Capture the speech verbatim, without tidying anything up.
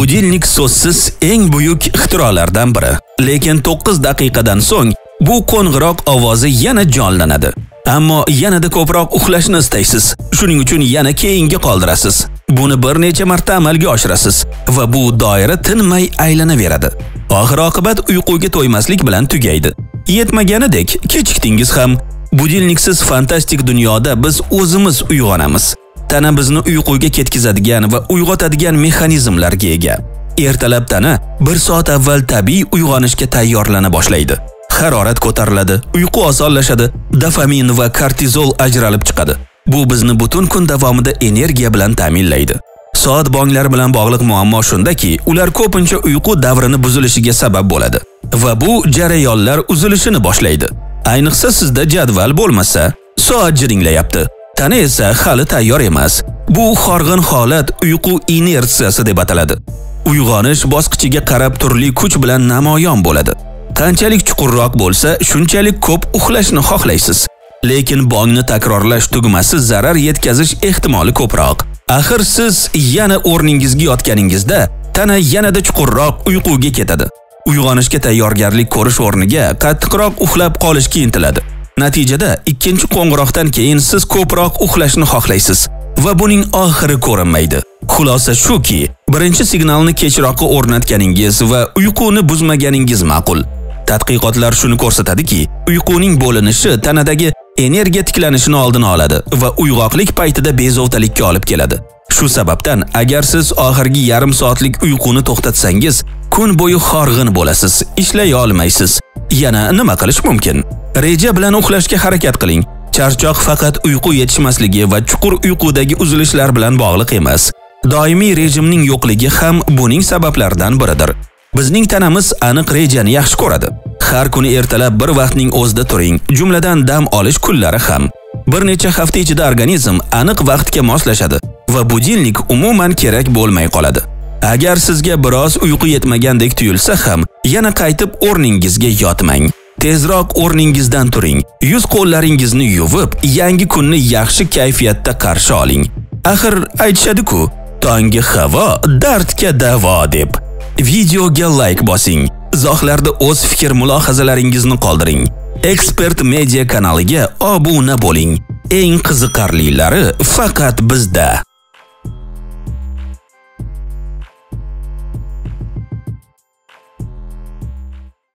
Budilnik so'zsiz eng buyuk ixtirolardan biri. Lekin to'qqiz daqiqadan so'ng bu qo'ng'iroq ovozi yana jonlanadi. Ammo yanada ko'proq uxlashni istaysiz. Shuning uchun yana keyinga qoldirasiz. Buni bir necha marta amalga oshirasiz va bu doira tinmay aylanaveradi. Oxir-oqibat uyquga to'ymaslik bilan tugaydi. Yetmaganidek, kechikdingiz ham. Budilniksiz fantastik dunyoda biz o'zimiz uyg'onamiz. Tana bizni uyquga ketkazadigan va uyg'otadigan mexanizmlarga ega. Ertalab tana bir soat avval tabiiy uyg'onishga tayyorlana boshlaydi. Harorat ko'tariladi, uyqu osonlashadi, dopamin va kortizol ajralib chiqadi. Bu bizni butun kun davomida energiya bilan ta'minlaydi. Soat bonglari bilan bog'liq muammo shundaki, ular ko'pincha uyqu davrini buzilishiga sabab bo'ladi va bu jarayonlar uzilishini boshlaydi. Ayniqsa sizda jadval bo'lmasa, soat jiringlayapti. Tana esa hali tayyor emas. Bu horg'in holat uyqu inertsiyasi deb ataladi. Uyg'onish bosqichiga qarab turli kuch bilan namoyon bo'ladi. Qanchalik chuqurroq bo'lsa, shunchalik ko'p uxlashni xohlaysiz. Lekin bongni takrorlash tugmasi zarar yetkazish ehtimoli ko'proq. Axir siz yana o'rningizga yotganingizda tana yanada chuqurroq uyquga ketadi. Uyg'onishga tayyorgarlik ko'rish o'rniga qattiqroq uxlab qolishga intiladi. Natijada ikkinchi qo'ng'iroqdan keyin siz ko'proq uxlashni xohlaysiz va buning oxiri ko'rinmaydi. Xulosa shuki, birinchi signalni kechroqqa o'rnatganingiz va uyquni buzmaganingiz ma'qul. Tadqiqotlar shuni ko'rsatadiki, uyquning bo'linishi tanadagi energiya tiklanishini oldini oladi va uyg'oqlik paytida bezovtalikka olib keladi. Shu sababdan agar siz oxirgi yarim soatlik uyquni to'xtatsangiz, kun bo'yi horg'in bo'lasiz, ishlay olmaysiz. Yana nima qilish mumkin? Reja bilan uxlashga harakat qiling. Charchoq faqat uyqu yetishmasligi va chuqur uyqudagi uzilishlar bilan bog'liq emas. Doimiy rejimning yo'qligi ham buning sabablaridan biridir. Bizning tanamiz aniq rejani yaxshi ko'radi. Har kuni ertalab bir vaqtning o'zida turing, jumladan dam olish kunlari ham. Bir necha hafta ichida organizm aniq vaqtga moslashadi va budilnik umuman kerak bo'lmay qoladi. Agar sizga biroz uyqu yetmagandek tuyulsa ham, yana qaytib o'rningizga yotmang. Tezroq o'rningizdan turing. Yuz qo'llaringizni yuvib, yangi kunni yaxshi kayfiyatda qarshi oling. Axir aytishadi-ku, tonggi havo dardga davo deb. Videoga like bosing. Izohlarda o'z fikr mulohazalaringizni qoldiring. Expert Media kanaliga obuna bo'ling. Eng qiziqarlilari faqat bizda.